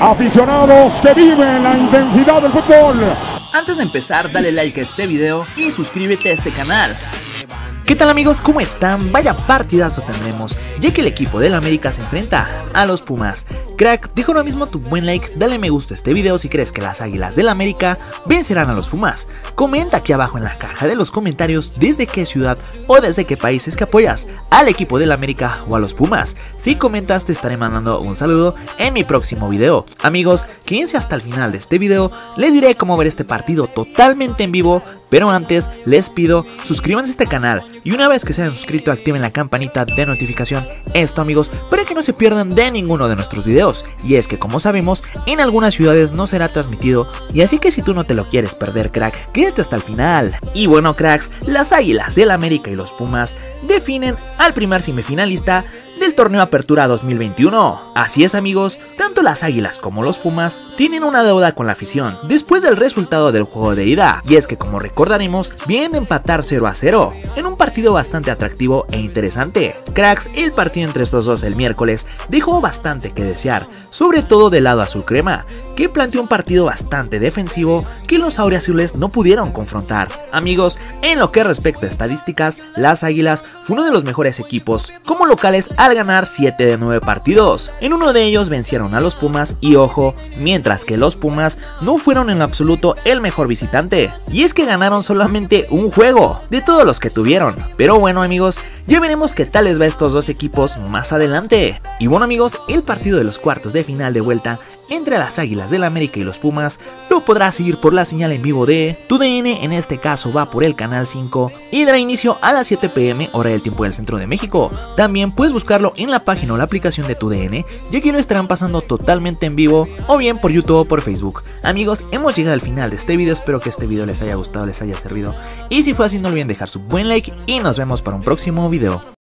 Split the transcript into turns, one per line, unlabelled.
Aficionados que viven la intensidad del fútbol.
Antes de empezar, dale like a este video y suscríbete a este canal. ¿Qué tal amigos? ¿Cómo están? Vaya partidazo tendremos, ya que el equipo del América se enfrenta a los Pumas. Crack, deja ahora mismo tu buen like, dale me gusta a este video si crees que las Águilas del América vencerán a los Pumas. Comenta aquí abajo en la caja de los comentarios desde qué ciudad o desde qué país es que apoyas al equipo del América o a los Pumas. Si comentas te estaré mandando un saludo en mi próximo video. Amigos, quédense hasta el final de este video, les diré cómo ver este partido totalmente en vivo. Pero antes les pido suscríbanse a este canal y una vez que se hayan suscrito activen la campanita de notificación. Esto amigos, para que no se pierdan de ninguno de nuestros videos. Y es que como sabemos, en algunas ciudades no será transmitido, y así que si tú no te lo quieres perder crack, quédate hasta el final. Y bueno cracks, las Águilas del América y los Pumas definen al primer semifinalista del torneo Apertura 2021. Así es amigos, tanto las Águilas como los Pumas tienen una deuda con la afición después del resultado del juego de ida, y es que como recordaremos, vienen de empatar 0-0 en un partido bastante atractivo e interesante. Cracks, el partido entre estos dos el miércoles dejó bastante que desear, sobre todo del lado azul crema, que planteó un partido bastante defensivo que los auriazules no pudieron confrontar. Amigos, en lo que respecta a estadísticas, las Águilas fue uno de los mejores equipos como locales al ganar 7 de 9 partidos. En uno de ellos vencieron a los Pumas y ojo, mientras que los Pumas no fueron en lo absoluto el mejor visitante. Y es que ganaron solamente un juego de todos los que tuvieron. Pero bueno amigos, ya veremos qué tal les va a estos dos equipos más adelante. Y bueno amigos, el partido de los cuartos de final de vuelta entre las Águilas del América y los Pumas lo podrás seguir por la señal en vivo de TUDN, en este caso va por el canal 5 y dará inicio a las 7 p.m. hora del tiempo del centro de México. También puedes buscarlo en la página o la aplicación de TUDN, ya que lo estarán pasando totalmente en vivo o bien por YouTube o por Facebook. Amigos, hemos llegado al final de este video, espero que este video les haya gustado, les haya servido y si fue así no olviden dejar su buen like y nos vemos para un próximo video.